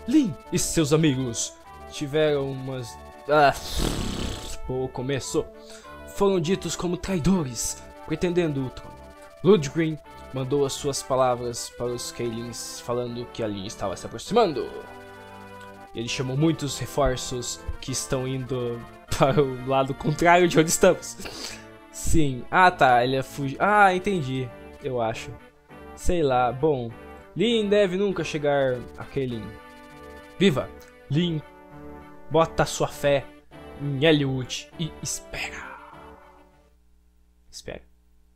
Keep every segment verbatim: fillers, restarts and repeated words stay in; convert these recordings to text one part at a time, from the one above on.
Lin e seus amigos tiveram umas... Ah, o começo. Foram ditos como traidores, pretendendo o trono. Ludgrin mandou as suas palavras para os Kaelins, falando que a Lin estava se aproximando. Ele chamou muitos reforços que estão indo para o lado contrário de onde estamos. Sim. Ah, tá. Ele é fugir. Ah, entendi. Eu acho. Sei lá. Bom. Lin deve nunca chegar a Kaelin. Viva! Lin, bota sua fé em Eliwood e espera. Espera.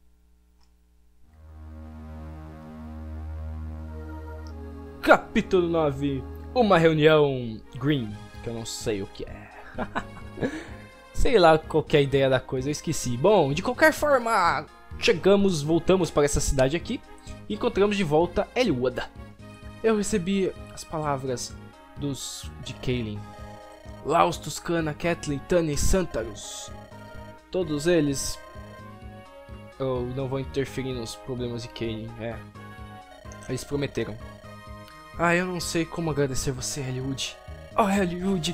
Capítulo nove. Uma reunião Green, que eu não sei o que é. Sei lá qual que é a ideia da coisa, eu esqueci. Bom, de qualquer forma, chegamos, voltamos para essa cidade aqui e encontramos de volta Eliwood. Eu recebi as palavras dos de Kaelin. Laus, Tuscana, Catelyn, Tanya e Santarus. Todos eles... Eu não vou interferir nos problemas de Kaelin, é. Eles prometeram. Ah, eu não sei como agradecer você, Eliwood. Oh, Eliwood!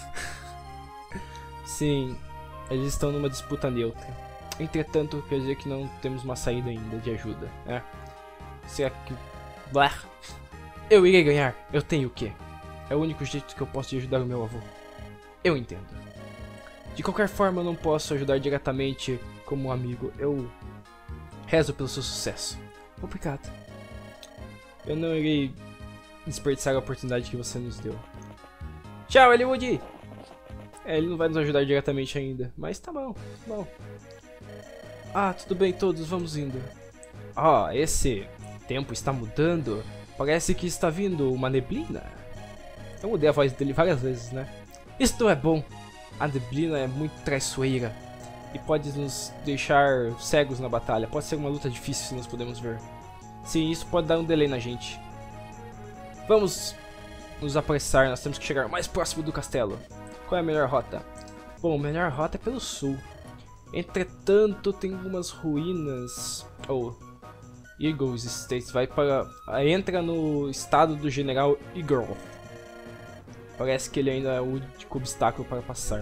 Sim, eles estão numa disputa neutra. Entretanto, quer dizer que não temos uma saída ainda de ajuda, é. Será que... Blá. Eu irei ganhar, eu tenho o quê? É o único jeito que eu posso de ajudar o meu avô. Eu entendo. De qualquer forma, eu não posso ajudar diretamente como um amigo. Eu rezo pelo seu sucesso. Obrigado. Eu não irei desperdiçar a oportunidade que você nos deu. Tchau, Eliwood! É, ele não vai nos ajudar diretamente ainda, mas tá bom, tá bom. Ah, tudo bem, todos, vamos indo. Ah, oh, esse tempo está mudando. Parece que está vindo uma neblina. Eu mudei a voz dele várias vezes, né? Isto é bom. A neblina é muito traiçoeira e pode nos deixar cegos na batalha. Pode ser uma luta difícil se nós podemos ver. Sim, isso pode dar um delay na gente. Vamos nos apressar, nós temos que chegar mais próximo do castelo. Qual é a melhor rota? Bom, a melhor rota é pelo sul. Entretanto, tem algumas ruínas... Oh, Eagle's Estates vai para... Entra no estado do General Eagle. Parece que ele ainda é o único obstáculo para passar.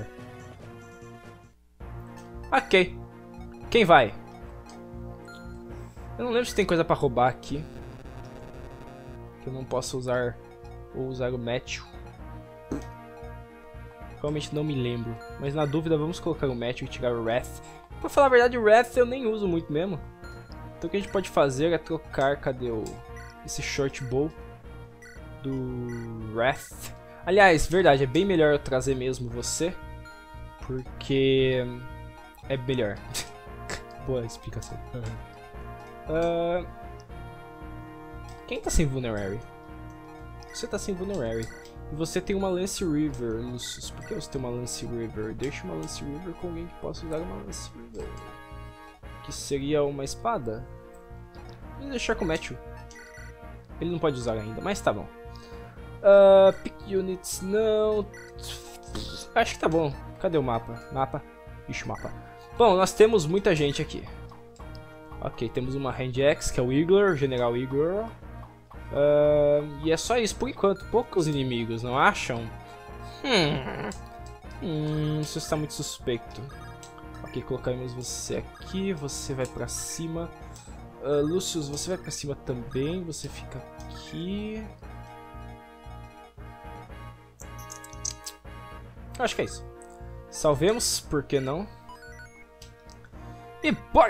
Ok. Quem vai? Eu não lembro se tem coisa para roubar aqui. Que eu não posso usar... Ou usar o Matthew. Realmente não me lembro. Mas na dúvida vamos colocar o Matthew e tirar o Wrath. Pra falar a verdade, o Wrath eu nem uso muito mesmo. Então o que a gente pode fazer é trocar... Cadê o... Esse Short Bow. Do Wrath. Aliás, verdade, é bem melhor eu trazer mesmo você. Porque... É melhor. Boa explicação. uh... Quem tá sem Vulnerary? Você tá sem Vulnerary. E você tem uma Lance River, Lucius. Por que você tem uma Lance River? Deixa uma Lance River com alguém que possa usar uma Lance River. Que seria uma espada? Vou deixar com o Matthew. Ele não pode usar ainda, mas tá bom. Uh, pick units, não. Acho que tá bom. Cadê o mapa? Mapa? Ixi, mapa. Bom, nós temos muita gente aqui. Ok, temos uma Hand Axe, que é o Eagler, General Eagler. Uh, e é só isso por enquanto. Poucos inimigos, não acham? Hum, hum isso está muito suspeito. Ok, colocaremos você aqui. Você vai pra cima. uh, Lucius, você vai pra cima também. Você fica aqui. Acho que é isso. Salvemos, por que não? E bora!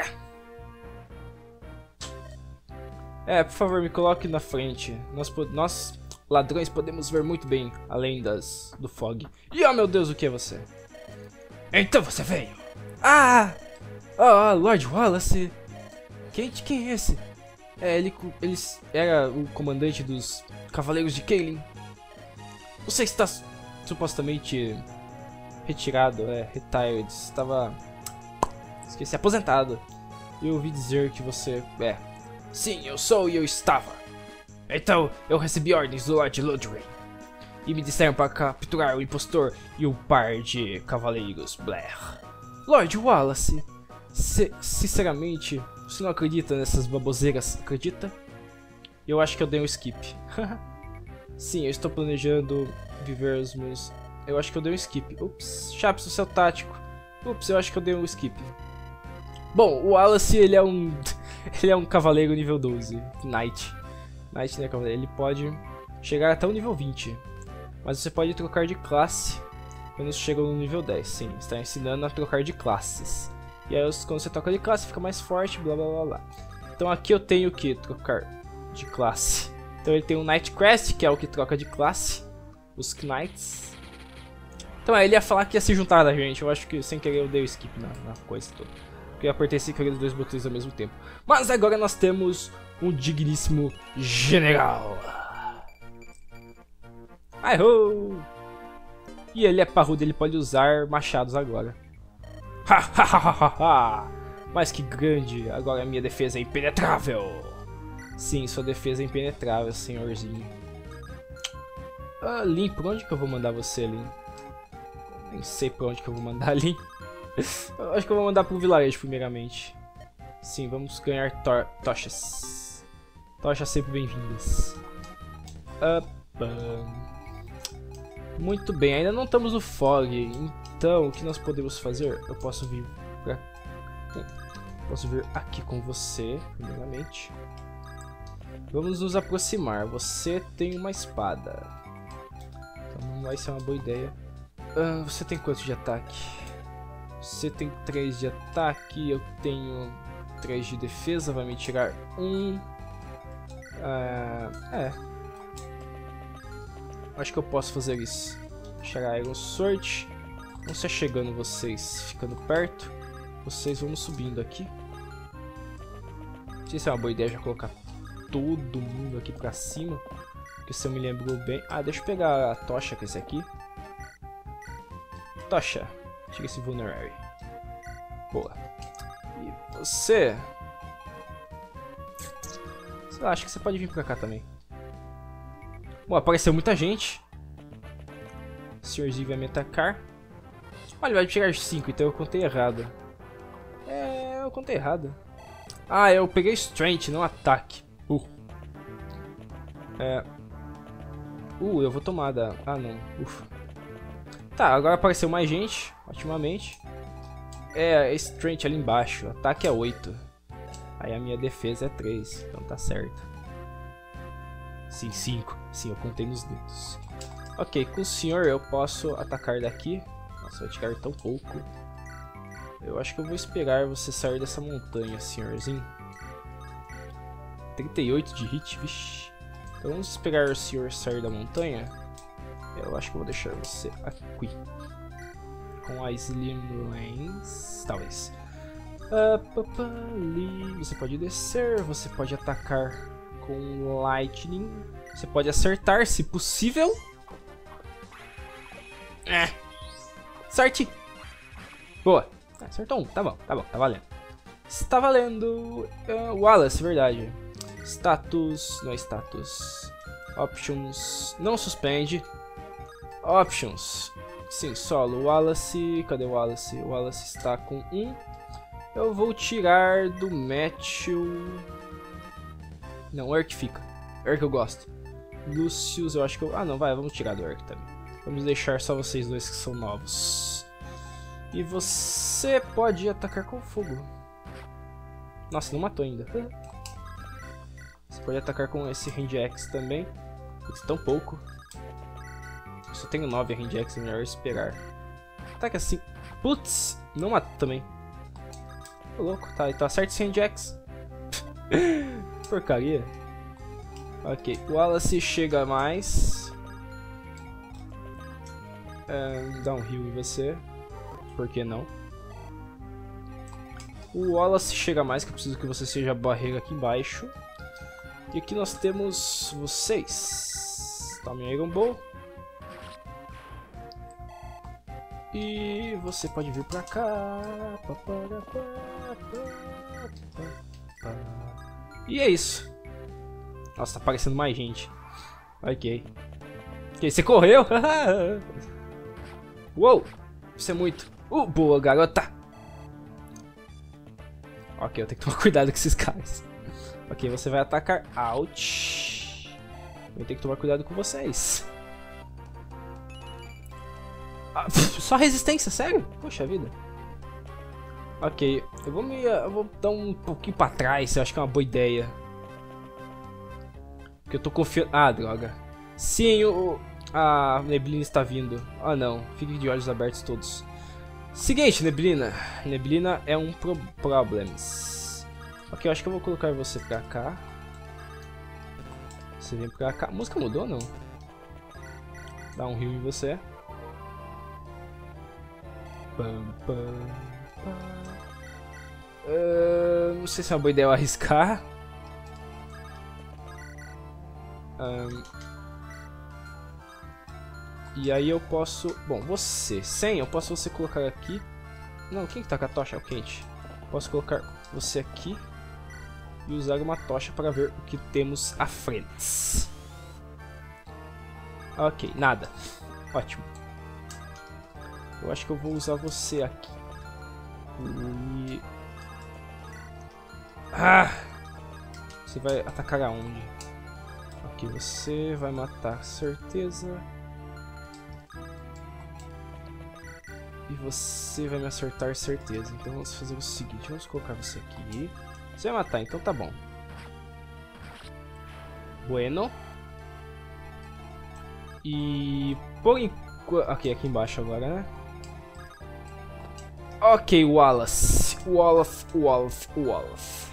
É, por favor, me coloque na frente. Nós, nós ladrões, podemos ver muito bem além das do fog. E oh meu Deus, o que é você? Então você veio! Ah! Ah, oh, Lord Wallace! Quem, quem é esse? É, ele, ele era o comandante dos Cavaleiros de Kaelin. Você está supostamente retirado, é, retired. Estava... Esqueci, aposentado. Eu ouvi dizer que você... É... Sim, eu sou e eu estava. Então, eu recebi ordens do Lord Ludgrin. E me disseram para capturar o impostor e o par de cavaleiros Blair. Lord Wallace, se, sinceramente, você não acredita nessas baboseiras, acredita? Eu acho que eu dei um skip. Sim, eu estou planejando viver os meus... Eu acho que eu dei um skip. Ups, Chaps, o seu tático. Ups, eu acho que eu dei um skip. Bom, o Wallace, ele é um... ele é um cavaleiro nível doze. Knight. Knight, né, cavaleiro? Ele pode chegar até o nível vinte. Mas você pode trocar de classe quando você chega no nível dez. Sim, está ensinando a trocar de classes. E aí, quando você troca de classe, fica mais forte, blá blá blá blá. Então aqui eu tenho que trocar de classe. Então ele tem o Knightcrest, que é o que troca de classe. Os Knights. Então é, ele ia falar que ia se juntar da gente. Eu acho que sem querer eu dei o skip na, na coisa toda. Porque eu apertei sem querer os dois botões ao mesmo tempo. Mas agora nós temos um digníssimo general. Ai-ho! E ele é parrudo, ele pode usar machados agora. Ha ha ha ha ha! Mas que grande! Agora a minha defesa é impenetrável! Sim, sua defesa é impenetrável, senhorzinho. Ah, Lin, por onde que eu vou mandar você, Lin? Nem sei por onde que eu vou mandar, Lin. Eu acho que eu vou mandar pro vilarejo, primeiramente. Sim, vamos ganhar to tochas. Tochas sempre bem-vindas. Muito bem, ainda não estamos no fog. Então, o que nós podemos fazer? Eu posso vir pra... Posso vir aqui com você, primeiramente. Vamos nos aproximar. Você tem uma espada. Então não vai ser uma boa ideia. Ah, você tem quanto de ataque? Você tem três de ataque. Eu tenho três de defesa. Vai me tirar um. Ah, é. Acho que eu posso fazer isso. Chegar Iron Sword. Vamos ser chegando vocês. Ficando perto. Vocês vão subindo aqui. Não sei se é uma boa ideia já colocar todo mundo aqui pra cima. Porque se eu me lembro bem... Ah, deixa eu pegar a tocha com esse aqui. Tocha. Tira esse vulnerary. Boa. E você... Sei lá, acho que você pode vir pra cá também. Bom, apareceu muita gente. O senhorzinho vai me atacar. Olha, vai tirar cinco, então eu contei errado. É, eu contei errado. Ah, eu peguei Strength, não ataque. Uh. É. Uh, eu vou tomar da... Ah, não. Ufa. Tá, agora apareceu mais gente, otimamente. É, Strength ali embaixo. Ataque é oito. Aí a minha defesa é três, então tá certo. Sim, cinco. Sim, eu contei nos dedos. Ok, com o senhor eu posso atacar daqui. Nossa, vai tirar tão pouco. Eu acho que eu vou esperar você sair dessa montanha, senhorzinho. trinta e oito de hit, vixi. Então vamos esperar o senhor sair da montanha. Eu acho que eu vou deixar você aqui. Com a Slim Lens, talvez. Uh, papa, ali. Você pode descer, você pode atacar com Lightning. Você pode acertar, se possível. É. Sorte. Boa. Acertou um, tá bom, tá bom, tá valendo. Está valendo. Uh, Wallace, verdade. Status, não é status. Options, não suspende. Options. Sim, solo. Wallace, cadê o Wallace? O Wallace está com um. Eu vou tirar do Matthew. Não, o Eric fica. Eric eu gosto. Lucius, eu acho que eu... Ah, não, vai, vamos tirar do Eric também. Vamos deixar só vocês dois que são novos. E você pode atacar com fogo. Nossa, não matou ainda. Você pode atacar com esse Range Axe também. Putz, tão pouco. Eu só tenho nove Range Axe, é melhor esperar. Ataca assim. Putz, não mata também. Tô louco, tá, então acerta esse Range Axe. Porcaria. Ok, o Wallace chega mais. É, dá um heal em você. Por que não? O Wallace chega mais, que eu preciso que você seja a barreira aqui embaixo. E aqui nós temos vocês. Tome Iron Bow. E você pode vir pra cá. E é isso. Nossa, tá aparecendo mais gente. Ok. Ok, você correu? Uou! Isso é muito. Uh, boa, garota! Ok, eu tenho que tomar cuidado com esses caras. Ok, você vai atacar. Ouch! Eu tenho que tomar cuidado com vocês. Ah, só resistência, sério? Poxa vida. Ok, eu vou me, eu vou dar um pouquinho pra trás, eu acho que é uma boa ideia. Porque eu tô confiando... Ah, droga. Sim, o... a neblina está vindo. Ah, não. Fiquem de olhos abertos todos. Seguinte, neblina. Neblina é um pro problems. Ok, eu acho que eu vou colocar você pra cá. Você vem pra cá. A música mudou ou não? Dá um rio em você. Pam, pam, pam. Uh, não sei se é uma boa ideia eu arriscar. Um, e aí eu posso... Bom, você, sem, eu posso você colocar aqui. Não, quem que tá com a tocha? É o Quente. Posso colocar você aqui e usar uma tocha para ver o que temos à frente. Ok, nada. Ótimo. Eu acho que eu vou usar você aqui. E... Ah! Você vai atacar aonde? Ok, você vai matar, certeza. E você vai me acertar, certeza. Então vamos fazer o seguinte, vamos colocar você aqui. Você vai matar, então tá bom. Bueno. E por enquanto... Ok, aqui embaixo agora, né? Ok, Wallace. Wallace, Wallace, Wallace.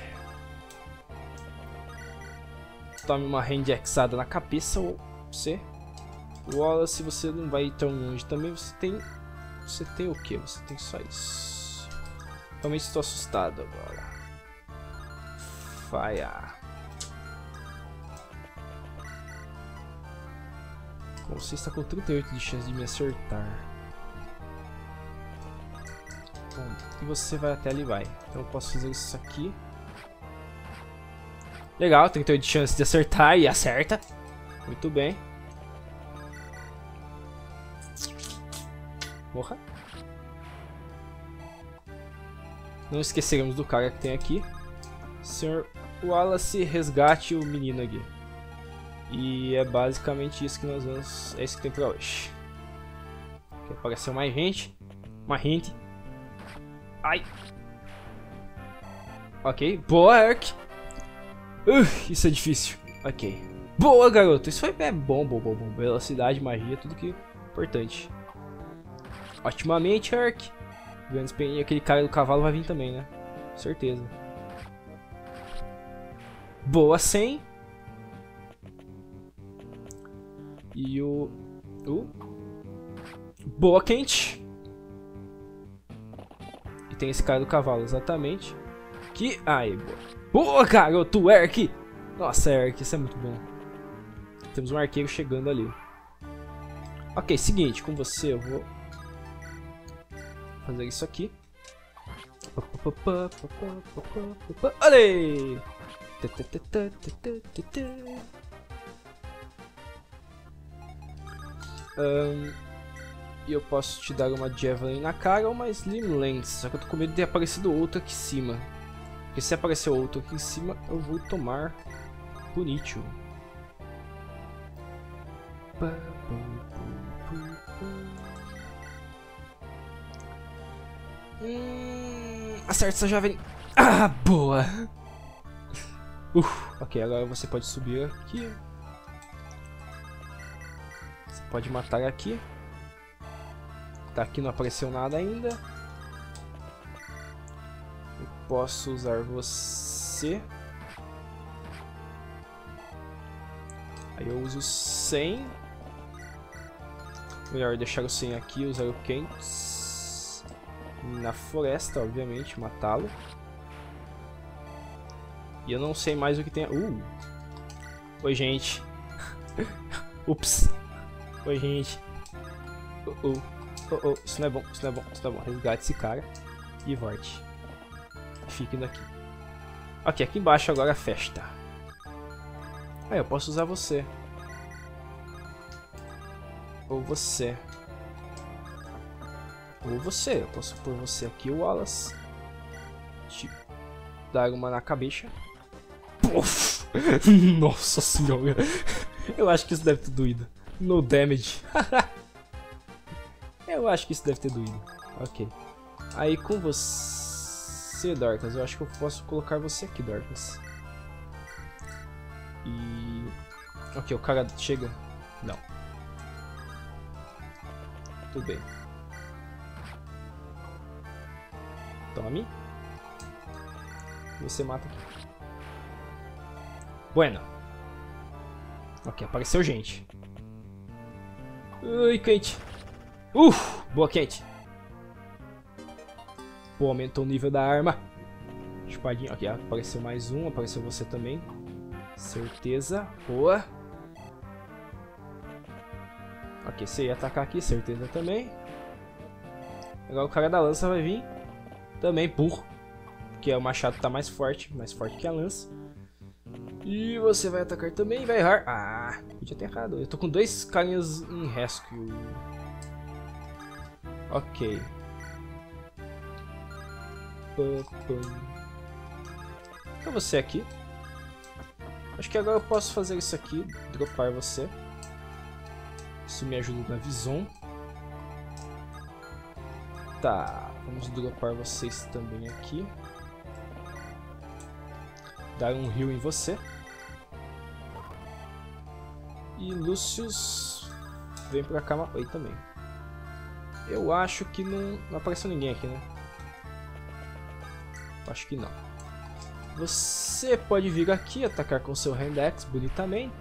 Tome uma handexada na cabeça, ou você. Wallace, você não vai tão longe também. Você tem... Você tem o que? Você tem só isso. Realmente estou assustado agora. Fire. Bom, você está com trinta e oito de chance de me acertar. Bom, e você vai até ali, vai. Então eu posso fazer isso aqui. Legal, trinta e oito de chance de acertar e acerta. Muito bem. Porra. Não esqueceremos do cara que tem aqui. senhor Wallace, resgate o menino aqui. E é basicamente isso que nós vamos... É isso que tem pra hoje. Aqui apareceu mais gente. Mais gente. Ai. Ok. Boa, Eric. Uh, isso é difícil. Ok. Boa, garoto. Isso foi é bom, bom, bom, bom. Velocidade, magia, tudo que é importante. Otimamente, Eric. E aquele cara do cavalo vai vir também, né? Certeza. Boa, cem. E o... o... Boa, Quente. E tem esse cara do cavalo, exatamente. Que... Aí, boa. Boa, garoto, Eric. Nossa, Eric, isso é muito bom. Temos um arqueiro chegando ali. Ok, seguinte, com você eu vou... fazer isso aqui. Olha aí! Um, e eu posso te dar uma Javelin na cara ou uma Slim Lance. Só que eu tô com medo de ter aparecido outro aqui em cima. Porque se aparecer outro aqui em cima, eu vou tomar bonito. Hum, acerta essa Javelin. Ah, boa! Uf, ok, agora você pode subir aqui. Você pode matar aqui. Tá, aqui não apareceu nada ainda. Eu posso usar você. Aí eu uso cem. Melhor deixar o cem aqui e usar o Quentes. Na floresta, obviamente, matá-lo. E eu não sei mais o que tem... Uh! Oi, gente. Ups. Oi, gente. Uh, uh. Uh, uh. Isso não é bom, isso não é bom, isso não é bom. Resgate esse cara e volte. Fique daqui. Ok, aqui embaixo agora a festa. Ah, eu posso usar você. Ou você. Ou você. Eu posso pôr você aqui, o Wallace. Te dar uma na cabeça. Puff. Nossa senhora. Eu acho que isso deve ter doído. No damage. Eu acho que isso deve ter doído. Ok. Aí com você, Dorcas, eu acho que eu posso colocar você aqui, Dorcas. E... Ok, o cara chega. Não. Tudo bem. Tome. Você mata aqui. Bueno. Ok, apareceu gente. Ui, quente. Uf, boa, quente. Pô, aumentou o nível da arma. Espadinha. Ok, apareceu mais um. Apareceu você também. Certeza. Boa. Ok, você ia atacar aqui. Certeza também. Agora o cara da lança vai vir. Também, burro. Porque o machado tá mais forte. Mais forte que a lança. E você vai atacar também e vai errar. Ah, podia ter errado. Eu tô com dois carinhas em rescue. Ok. Então você aqui. Acho que agora eu posso fazer isso aqui. Dropar você. Isso me ajuda na visão. Tá. Vamos dropar vocês também aqui. Dar um heal em você. E Lucius vem pra cá. Oi, também. Eu acho que não, não apareceu ninguém aqui, né? Acho que não. Você pode vir aqui atacar com seu hand axe bonitamente.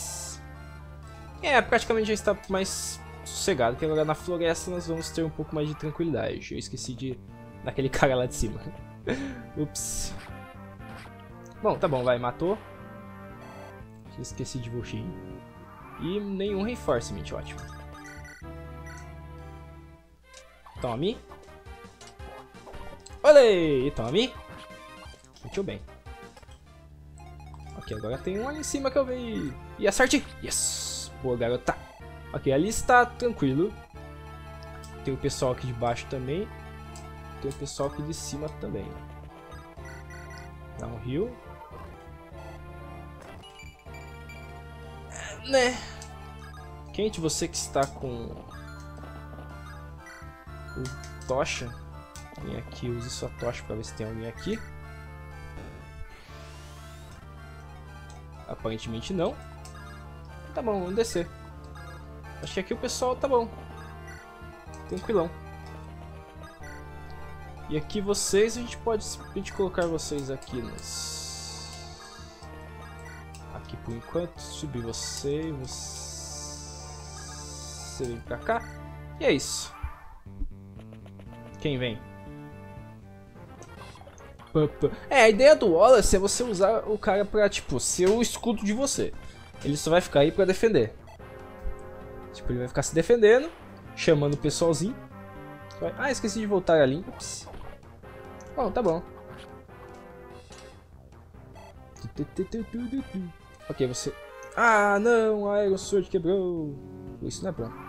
É, praticamente já está mais sossegado, que agora na floresta nós vamos ter um pouco mais de tranquilidade. Eu esqueci de daquele cara lá de cima. Ups. Bom, tá bom, vai, matou. Esqueci de você. E nenhum reinforcement, ótimo. Tome. Olê! Tome. Muito bem. Ok, agora tem um ali em cima que eu vi. E acerte! Yes! Boa, garota. Ok, ali está tranquilo. Tem o pessoal aqui de baixo também. Tem o pessoal aqui de cima também. Dá um heal. Né? Quente, você que está com o tocha, vem aqui, use sua tocha para ver se tem alguém aqui. Aparentemente não. Tá bom, vamos descer. Acho que aqui o pessoal tá bom. Tranquilão. E aqui vocês, a gente pode simplesmente colocar vocês aqui nos... Aqui por enquanto, subir você, você vem pra cá. E é isso. Quem vem? É, a ideia do Wallace é você usar o cara pra, tipo, ser o escudo de você. Ele só vai ficar aí pra defender. Tipo, ele vai ficar se defendendo, chamando o pessoalzinho. Ah, esqueci de voltar ali. Ups. Bom, tá bom. Ok, você... Ah, não, a Iron Sword quebrou. Isso não é bom.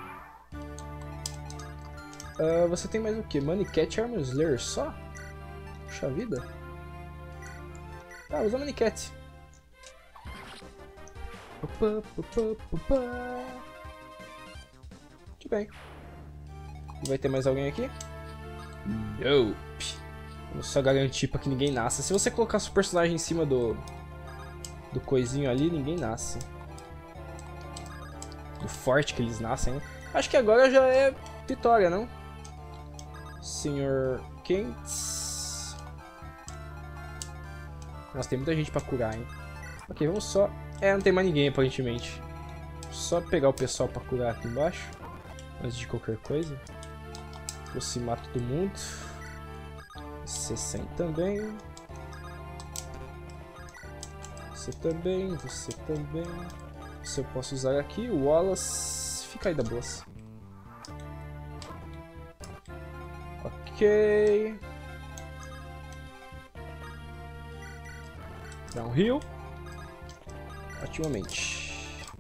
Uh, você tem mais o que? Money Cat e Armor Slayer só? Puxa vida. Ah, usa Money Cat. Muito bem. Vai ter mais alguém aqui? Nope. Vamos só garantir pra que ninguém nasça. Se você colocar seu personagem em cima do... Do coisinho ali, ninguém nasce. Do forte que eles nascem, né? Acho que agora já é vitória, não? senhor Kentz. Nossa, tem muita gente pra curar, hein? Ok, vamos só... É, não tem mais ninguém, aparentemente. Só pegar o pessoal pra curar aqui embaixo. Antes de qualquer coisa. Aproximar todo mundo. sessenta também. Você também, você também. Se eu posso usar aqui, o Wallace. Fica aí da boas. Ok. Dá um heal. Otimamente.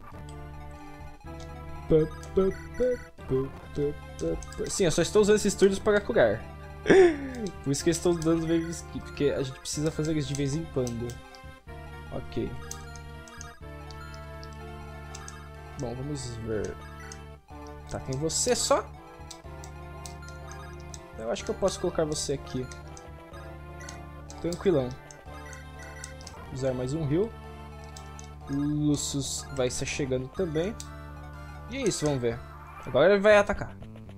Sim, eu só estou usando esses turnos para curar. Por isso que eu estou dando wave skip, porque a gente precisa fazer isso de vez em quando. Ok. Bom, vamos ver. Tá, tem você só? Eu acho que eu posso colocar você aqui. Tranquilão. Usar mais um heal. Lucius vai estar chegando também. E é isso, vamos ver. Agora ele vai atacar.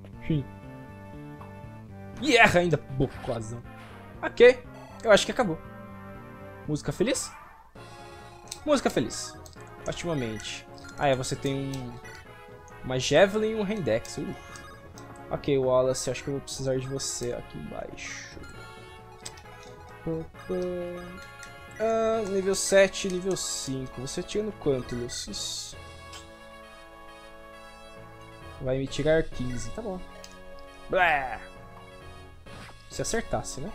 E erra ainda. Bocozão. Ok, eu acho que acabou. Música feliz? Música feliz. Otimamente. Ah, é, você tem um... uma Javelin e um Rendex. Uh. Ok, Wallace, acho que eu vou precisar de você aqui embaixo. Ah, nível sete, nível cinco. Você tira no quanto, Lucius? Vai me tirar quinze, tá bom. Blá! Se acertasse, né?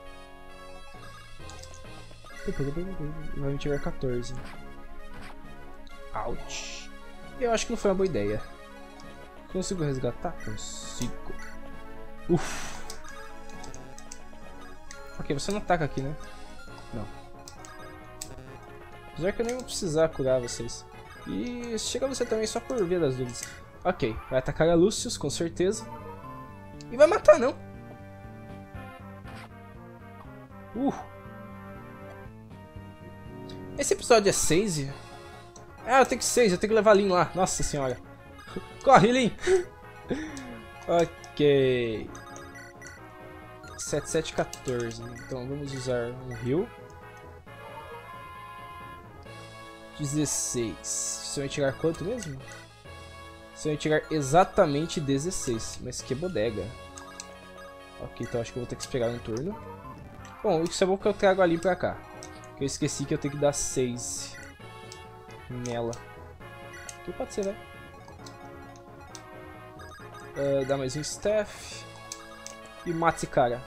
Vai me tirar quatorze. Ouch. Eu acho que não foi uma boa ideia. Consigo resgatar? Consigo. Uff. Ok, você não ataca aqui, né? Não. Apesar que eu nem vou precisar curar vocês. E chega você também só por via das dúvidas. Ok, vai atacar a Lucius, com certeza. E vai matar, não? Uh. Esse episódio é seis? Ah, eu tenho que seis, eu tenho que levar a Lin lá. Nossa senhora. Corre, Lin! Ok. sete, sete, quatorze. Então vamos usar um heal. dezesseis. Você vai tirar quanto mesmo? Você vai tirar exatamente dezesseis. Mas que bodega. Ok, então acho que eu vou ter que esperar um turno. Bom, isso é bom que eu trago a Lin pra cá. Eu esqueci que eu tenho que dar seis nela. Que pode ser, né? Uh, dá mais um staff. E mata esse cara.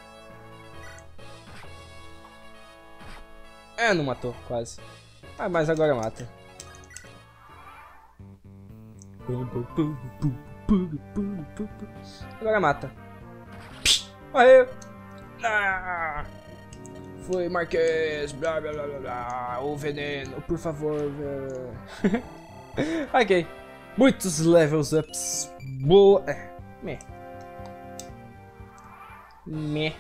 É, não matou, quase. Ah, mas agora mata. Agora mata. Aê! Ah! Foi, Marquês. Blá blá blá blá blá. O veneno, por favor. Ok. Muitos levels ups. Boa. É. Meh. Meh.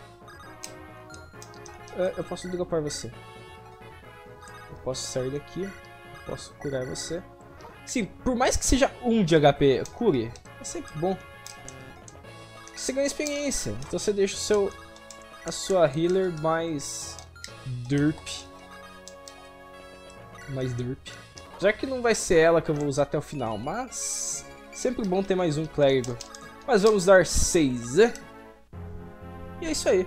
Uh, eu posso dropar você. Eu posso sair daqui. Posso curar você. Sim, por mais que seja um de H P, cure. É sempre bom. Você ganha experiência. Então você deixa o seu... a sua healer mais... derp. Mais derp. Já que não vai ser ela que eu vou usar até o final, mas... sempre bom ter mais um clérigo. Mas vamos dar seis. E é isso aí.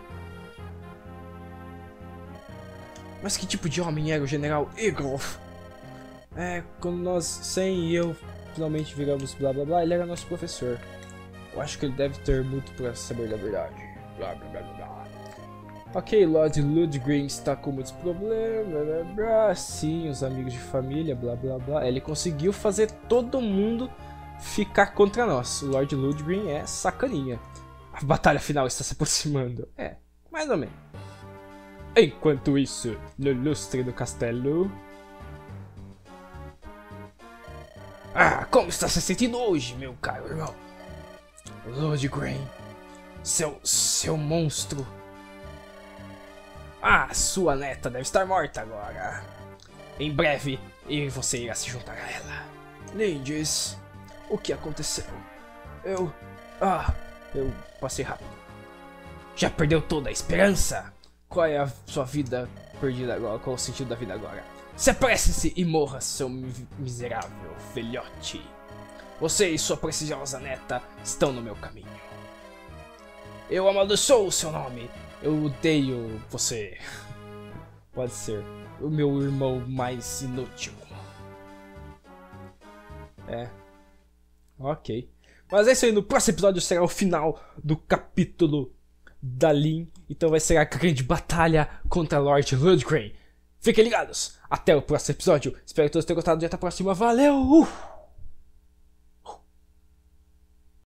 Mas que tipo de homem era o General Eagle? É, quando nós, Sen e eu, finalmente viramos blá blá blá, ele era nosso professor. Eu acho que ele deve ter muito pra saber da verdade. Blá blá blá blá. Ok, Lord Ludgrim está com muitos problemas, blá blá blá. Sim, os amigos de família, blá blá blá. Ele conseguiu fazer todo mundo ficar contra nós. O Lord Ludgrim é sacaninha. A batalha final está se aproximando. É, mais ou menos. Enquanto isso, no lustre do castelo... Ah, como está se sentindo hoje, meu caro irmão? Ludgrim, seu, seu monstro. Ah, sua neta deve estar morta agora. Em breve, eu e você irá se juntar a ela. Ninjas, o que aconteceu? Eu... Ah, eu passei rápido. Já perdeu toda a esperança? Qual é a sua vida perdida agora? Qual é o sentido da vida agora? Se apresse-se e morra, seu miserável filhote. Você e sua preciosa neta estão no meu caminho. Eu amaldiçoo o seu nome. Eu odeio você. Pode ser o meu irmão mais inútil. É. Ok. Mas é isso aí. No próximo episódio será o final do capítulo da Lin. Então vai ser a grande batalha contra Lord Ludgrim. Fiquem ligados. Até o próximo episódio. Espero que todos tenham gostado e até a próxima. Valeu!